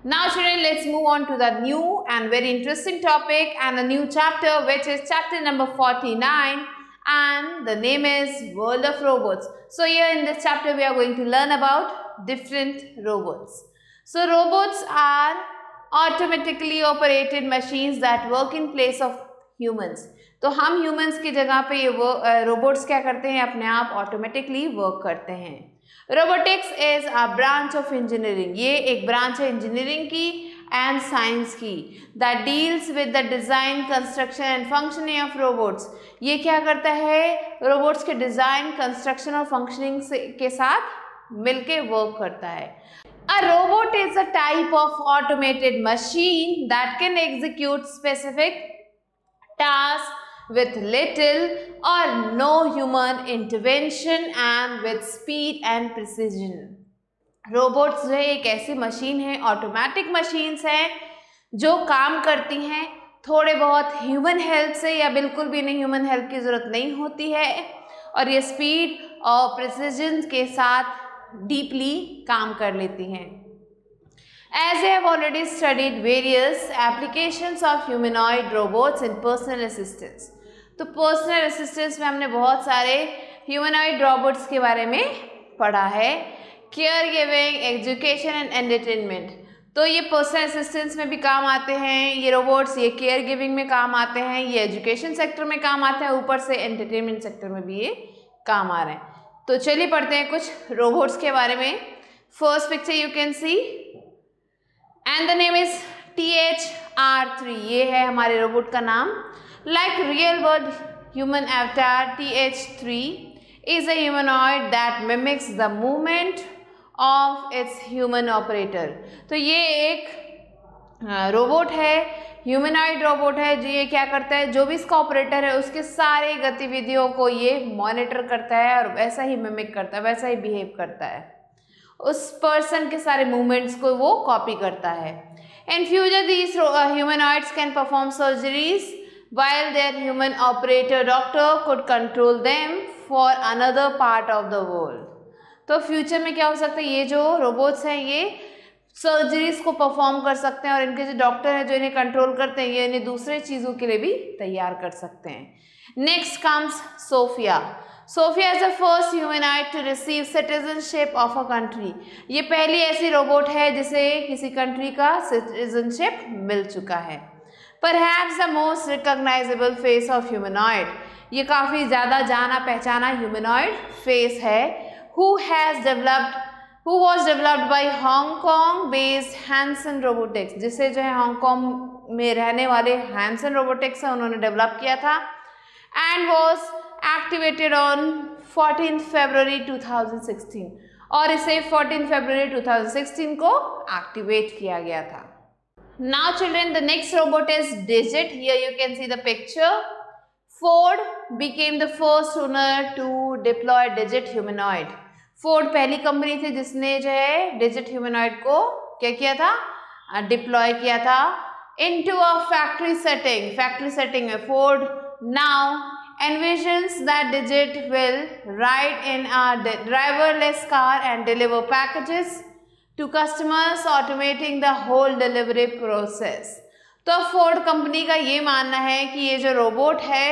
Now children, let's move on to the new and very interesting topic and a new chapter, which is chapter number 49, and the name is World of Robots. So here in this chapter we are going to learn about different robots. So robots are automatically operated machines that work in place of humans. तो हम humans की जगह पे ये robots क्या करते हैं, अपने आप automatically work करते हैं. Robotics is a branch of engineering, ये एक ब्रांच है इंजीनियरिंग की एंड साइंस की, that deals with the design, construction and functioning of robots. ये क्या करता है, रोबोट्स के डिज़ाइन, कंस्ट्रक्शन और फंक्शनिंग के साथ मिलके वर्क करता है. A robot is a type of automated machine that can execute specific tasks with little or no human intervention and with speed and precision. Robots जो है एक ऐसी मशीन है, ऑटोमेटिक मशीन्स हैं जो काम करती हैं थोड़े बहुत ह्यूमन हेल्प से या बिल्कुल भी नहीं, ह्यूमन हेल्प की ज़रूरत नहीं होती है, और ये स्पीड और प्रिसीजन के साथ डीपली काम कर लेती हैं. As I have already studied various applications of humanoid robots in personal assistance. तो पर्सनल असिस्टेंस में हमने बहुत सारे ह्यूमनॉइड रोबोट्स के बारे में पढ़ा है. Care giving, education and entertainment. तो ये पर्सनल असिस्टेंस में भी काम आते हैं ये रोबोट्स, ये केयर गिविंग में काम आते हैं, ये एजुकेशन सेक्टर में काम आते हैं, ऊपर से एंटरटेनमेंट सेक्टर में भी ये काम आ रहे हैं. तो चलिए पढ़ते हैं कुछ रोबोट्स के बारे में. First picture you can see and the name is THR3. ये है हमारे रोबोट का नाम. Like real world human avatar, TH3 is a humanoid that mimics the movement of its human operator. तो ये एक रोबोट है, ह्यूमनॉइड रोबोट है, जो ये क्या करता है, जो भी इसका ऑपरेटर है उसके सारे गतिविधियों को ये मॉनिटर करता है और वैसा ही मिमिक करता है, वैसा ही बिहेव करता है, उस पर्सन के सारे मूवमेंट्स को वो कॉपी करता है. In future these humanoids can perform surgeries while their human operator doctor could control them for another part of the world. तो फ्यूचर में क्या हो सकता है, ये जो रोबोट्स हैं ये सर्जरीज को परफॉर्म कर सकते हैं और इनके जो डॉक्टर हैं जो इन्हें कंट्रोल करते हैं ये इन्हें दूसरे चीज़ों के लिए भी तैयार कर सकते हैं. Next comes Sophia. Sophia is the first humanoid to receive citizenship of a country. ये पहली ऐसी रोबोट है जिसे किसी कंट्री का सिटीजनशिप मिल चुका है. Perhaps the most recognizable face of humanoid. ये काफ़ी ज़्यादा जाना पहचाना ह्यूमनॉइड फेस है. Who was developed by Hong Kong based Hanson Robotics. जिसे जो है हांगकॉन्ग में रहने वाले Hanson Robotics है उन्होंने डेवलप किया था. And was activated on 14 February 2016. और इसे 14 February 2016 को एक्टिवेट किया गया था. Now children, the next robot is Digit. Here you can see the picture. Ford became the first owner to deploy Digit humanoid. Ford पहली company थी जिसने जो है Digit humanoid को क्या किया था, डिप्लॉय किया था into a factory setting. Factory setting में Ford now envisions that Digit will ride in a driverless car and deliver packages to customers, automating the whole delivery process. तो फोर्ड कंपनी का ये मानना है कि ये जो रोबोट है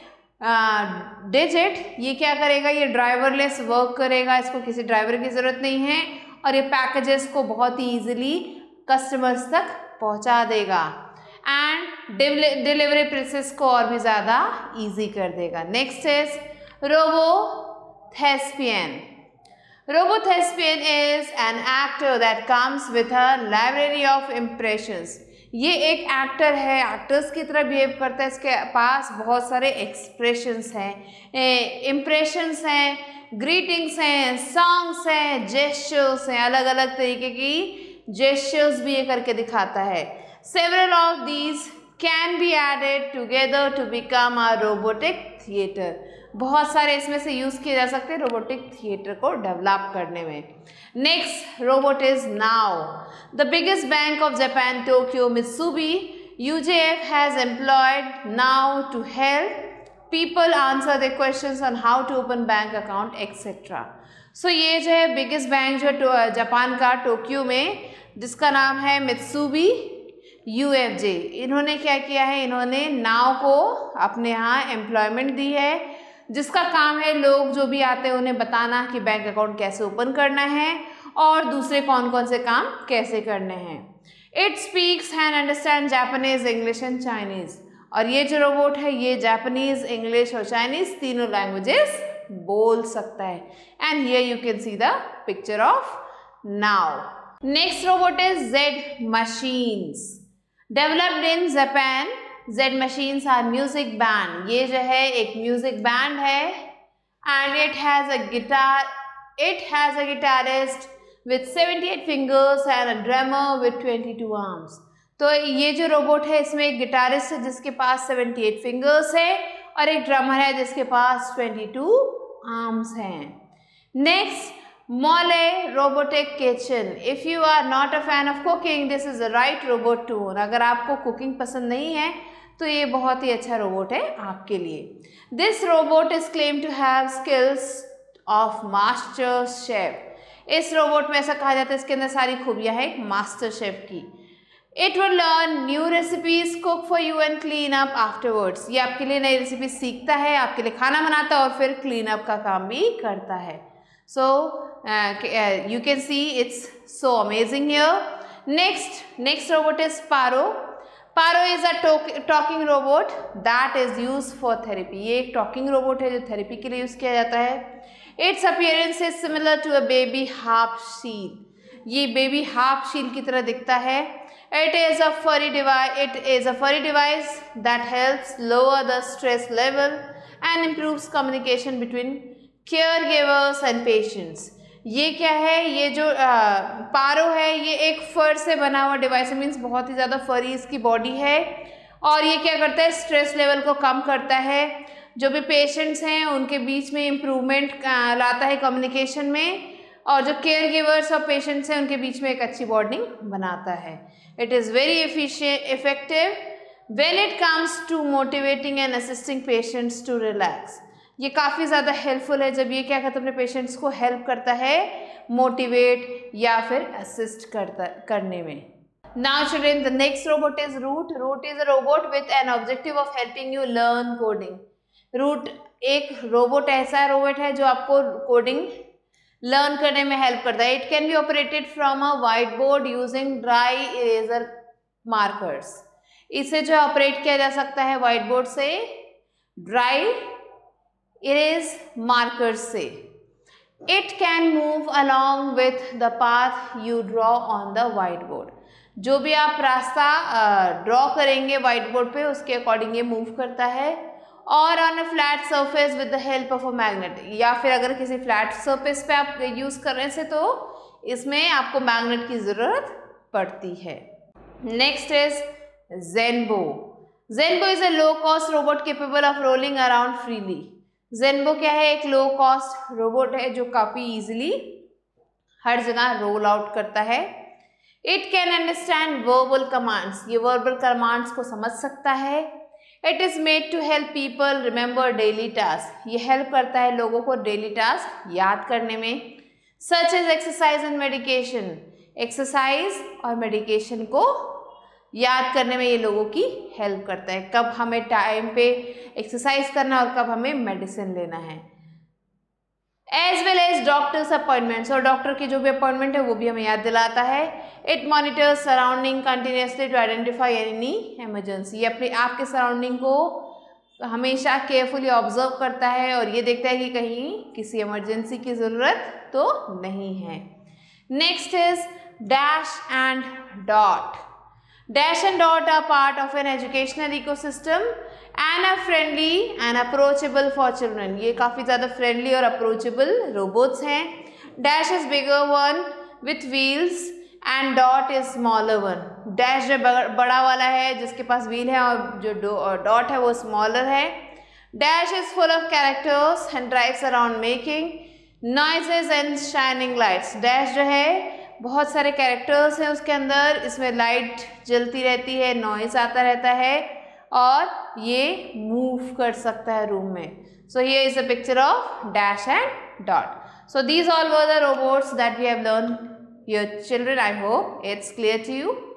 डिजिट, ये क्या करेगा, ये ड्राइवरलेस वर्क करेगा, इसको किसी ड्राइवर की ज़रूरत नहीं है और ये पैकेजेस को बहुत ही ईजिली कस्टमर्स तक पहुंचा देगा एंड डिलीवरी प्रोसेस को और भी ज़्यादा ईजी कर देगा. Next is Robothespian. Robothespian is an actor that comes with a library of impressions. ये एक एक्टर है, एक्टर्स की तरह बिहेव करता है, इसके पास बहुत सारे एक्सप्रेशंस हैं, इम्प्रेशंस हैं, ग्रीटिंग्स हैं, सॉन्ग्स हैं, जेस्चर्स हैं, अलग अलग तरीके की जेस्चर्स भी ये करके दिखाता है. Several of these can be added together to become a robotic theater. बहुत सारे इसमें से यूज़ किए जा सकते हैं रोबोटिक थिएटर को डेवलप करने में. Next robot is Nao. The biggest bank of Japan, Tokyo Mitsubishi UJF has employed now to help people answer their questions on how to open bank account etc. सो ये जो है biggest bank जो Japan का Tokyo में, जिसका नाम है मित्सुबी UFJ, इन्होंने क्या किया है, इन्होंने नाव को अपने यहाँ एम्प्लॉयमेंट दी है, जिसका काम है लोग जो भी आते हैं उन्हें बताना कि बैंक अकाउंट कैसे ओपन करना है और दूसरे कौन कौन से काम कैसे करने हैं। It speaks and understand Japanese, English and Chinese, और ये जो रोबोट है ये जापानीज, इंग्लिश और चाइनीज तीनों लैंग्वेजेस बोल सकता है। And here you can see the picture of Nao. Next robot is Z Machines, developed in Japan. Z Machines are music band, ये जो है एक म्यूजिक बैंड है and it has a guitarist with 78 fingers and a drummer with 22 arms। तो ये जो robot है इसमें एक गिटारिस्ट है जिसके पास 78 फिंगर्स है और एक ड्रमर है जिसके पास 22 आर्म्स हैं। Next, Moley robotic kitchen. If you are not a fan of cooking, this is the right robot to own. अगर आपको कुकिंग पसंद नहीं है तो ये बहुत ही अच्छा रोबोट है आपके लिए। This robot is claim to have skills of master chef. इस रोबोट में ऐसा कहा जाता है इसके अंदर सारी खूबियां हैं एक मास्टर शेफ की। It will learn new recipes, cook for you and clean up afterwards. ये आपके लिए नई रेसिपी सीखता है, आपके लिए खाना बनाता है और फिर क्लीन अप का काम भी करता है। So you can see it's so amazing here. Next robot is Paro. Paro is a talking robot that is use for therapy. ये एक टॉकिंग रोबोट है जो थेरेपी के लिए यूज किया जाता है। Its appearance is similar to a baby harp seal। ये बेबी हार्प शील की तरह दिखता है। It is a furry device that helps lower the stress level and improves communication between caregivers and patients। ये क्या है, ये जो पारो है ये एक फर से बना हुआ डिवाइस है, मीन्स बहुत ही ज़्यादा फरी इसकी बॉडी है और ये क्या करता है, स्ट्रेस लेवल को कम करता है। जो भी पेशेंट्स हैं उनके बीच में इम्प्रूवमेंट लाता है कम्युनिकेशन में, और जो केयर गिवर्स और पेशेंट्स हैं उनके बीच में एक अच्छी बॉन्डिंग बनाता है। It is very effective when it comes to motivating and assisting patients to relax. ये काफ़ी ज़्यादा हेल्पफुल है जब ये क्या करता है, अपने पेशेंट्स को हेल्प करता है मोटिवेट या फिर असिस्ट करने में। Now children, the next robot is Root. Root is a robot with an objective of helping you learn coding। Root एक रोबोट ऐसा रोबोट है जो आपको कोडिंग लर्न करने में हेल्प करता है। It can be operated from a white board using dry eraser markers. इसे जो ऑपरेट किया जा सकता है वाइट बोर्ड से, ड्राई इरेज मार्कर्स से। It can move along with the path you draw on the white board. जो भी आप रास्ता ड्रॉ करेंगे वाइट बोर्ड पे उसके अकॉर्डिंग ये मूव करता है। और on a flat surface with the help of a magnet, या फिर अगर किसी फ्लैट सरफेस पे आप यूज़ कर रहे हैं तो इसमें आपको मैग्नेट की ज़रूरत पड़ती है। Next is Genbo. Genbo is a low cost robot capable of rolling around freely. Genbo क्या है, एक लो कॉस्ट रोबोट है जो काफ़ी ईजिली हर जगह रोल आउट करता है। It can understand verbal commands, ये वर्बल कमांड्स को समझ सकता है। It is made to help people remember daily task, ये हेल्प करता है लोगों को डेली टास्क याद करने में। Such as exercise and medication, exercise और मेडिकेशन को याद करने में ये लोगों की हेल्प करता है, कब हमें टाइम पे एक्सरसाइज करना और कब हमें मेडिसिन लेना है। As well as doctors appointments, और डॉक्टर की जो भी अपॉइंटमेंट है वो भी हमें याद दिलाता है। It monitors surrounding continuously to identify any emergency, ये अपने आपके सराउंडिंग को हमेशा केयरफुली ऑब्जर्व करता है और ये देखता है कि कहीं किसी इमरजेंसी की ज़रूरत तो नहीं है। Next is Dash and Dot. Dash and Dot are part of an educational ecosystem and are friendly and approachable for children। ये काफ़ी ज़्यादा friendly और approachable robots हैं। Dash is bigger one with wheels and Dot is smaller one। Dash जो बड़ा वाला है जिसके पास wheel है और जो Dot है वो smaller है। Dash is full of characters and drives around making noises and shining lights। Dash जो है बहुत सारे कैरेक्टर्स हैं उसके अंदर, इसमें लाइट जलती रहती है, नॉइज आता रहता है और ये मूव कर सकता है रूम में। So here is a picture of Dash and Dot. So these all were the robots that we have learned here children. I hope it's clear to you.